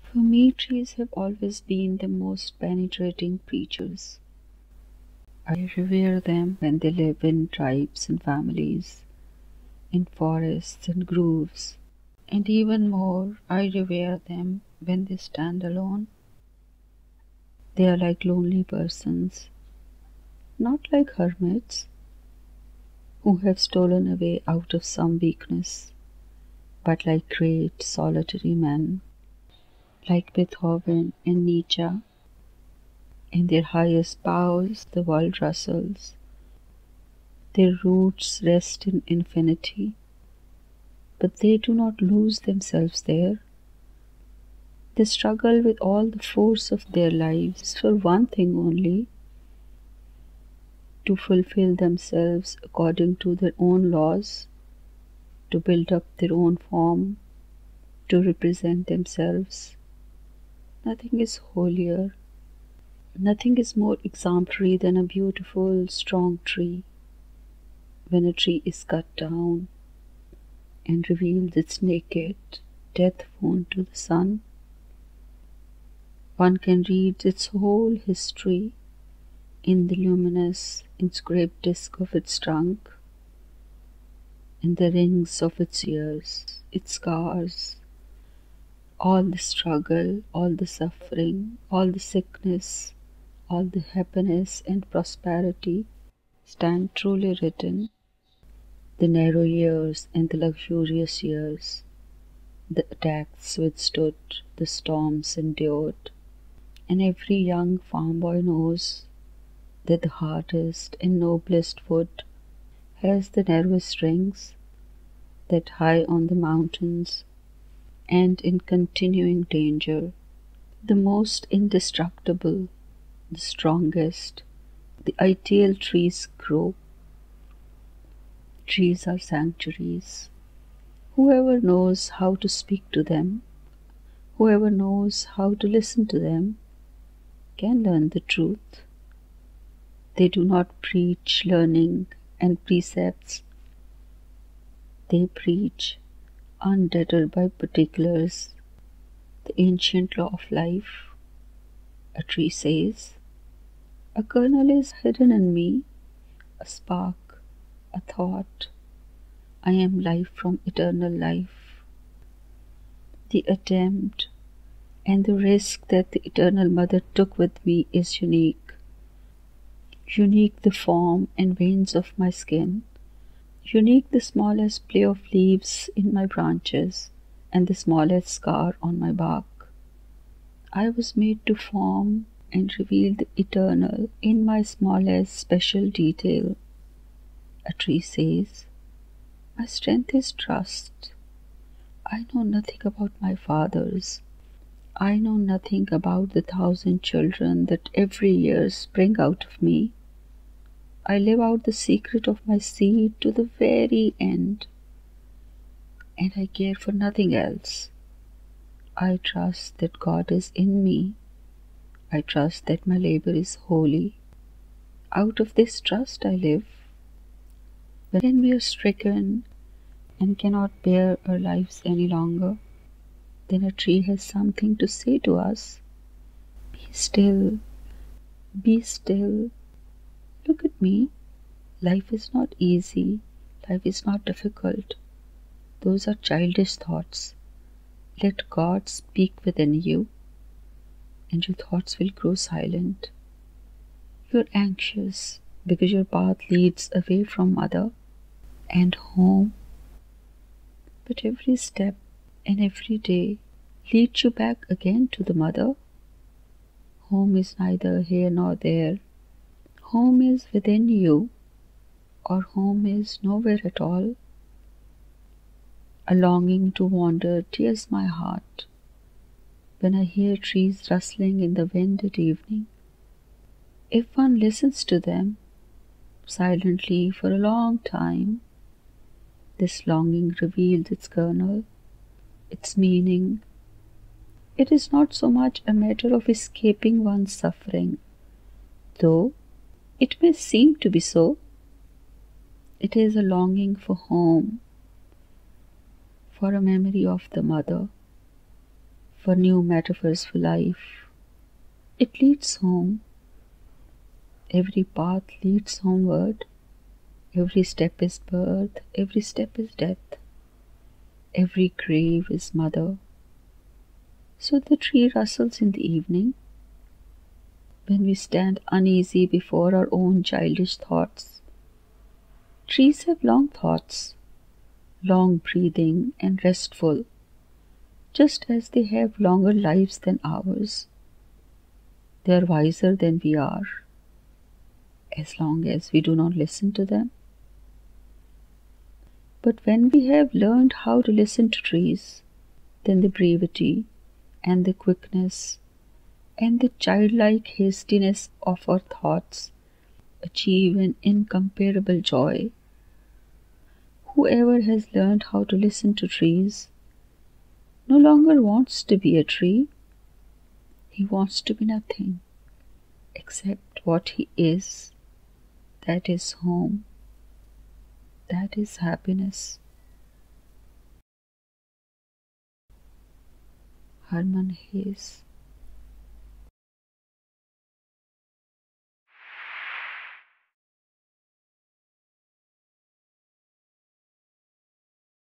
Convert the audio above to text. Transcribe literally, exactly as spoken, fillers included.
For me, trees have always been the most penetrating creatures. I revere them when they live in tribes and families, in forests and groves, and even more, I revere them when they stand alone. They are like lonely persons, not like hermits who have stolen away out of some weakness, but like great solitary men, like Beethoven and Nietzsche. In their highest boughs the world rustles, their roots rest in infinity, but they do not lose themselves there. They struggle with all the force of their lives for one thing only: to fulfill themselves according to their own laws, to build up their own form, to represent themselves. Nothing is holier, nothing is more exemplary than a beautiful, strong tree. When a tree is cut down and reveals its naked, death wound to the sun, one can read its whole history in the luminous, inscribed disk of its trunk, in the rings of its ears, its scars, all the struggle, all the suffering, all the sickness, all the happiness and prosperity stand truly written. The narrow years and the luxurious years, the attacks withstood, the storms endured, and every young farm boy knows that the hardest and noblest wood has the narrowest rings, that high on the mountains and in continuing danger, the most indestructible, the strongest, the ideal trees grow. Trees are sanctuaries. Whoever knows how to speak to them, whoever knows how to listen to them, can learn the truth. They do not preach learning and precepts. They preach, undeterred by particulars, the ancient law of life. A tree says, "A kernel is hidden in me, a spark, a thought. I am life from eternal life." The attempt and the risk that the Eternal Mother took with me is unique. Unique the form and veins of my skin, unique the smallest play of leaves in my branches, and the smallest scar on my bark. I was made to form and reveal the eternal in my smallest special detail. A tree says, "My strength is trust. I know nothing about my fathers. I know nothing about the thousand children that every year spring out of me. I live out the secret of my seed to the very end, and I care for nothing else. I trust that God is in me. I trust that my labor is holy. Out of this trust I live. When we are stricken and cannot bear our lives any longer, then a tree has something to say to us. Be still, be still. Look at me. Life is not easy. Life is not difficult. Those are childish thoughts. Let God speak within you, and your thoughts will grow silent. You are anxious because your path leads away from Mother and home. But every step and every day leads you back again to the Mother. Home is neither here nor there. Home is within you, or home is nowhere at all. A longing to wander tears my heart when I hear trees rustling in the wind at evening. If one listens to them silently for a long time, this longing reveals its kernel, its meaning. It is not so much a matter of escaping one's suffering, though it may seem to be so. It is a longing for home, for a memory of the Mother, for new metaphors for life. It leads home. Every path leads homeward. Every step is birth, every step is death. Every grave is mother. So the tree rustles in the evening, when we stand uneasy before our own childish thoughts. Trees have long thoughts, long breathing and restful, just as they have longer lives than ours. They are wiser than we are, as long as we do not listen to them. But when we have learned how to listen to trees, then the brevity and the quickness and the childlike hastiness of our thoughts achieve an incomparable joy. Whoever has learned how to listen to trees no longer wants to be a tree. He wants to be nothing except what he is. That is home. That is happiness. Hermann Hesse.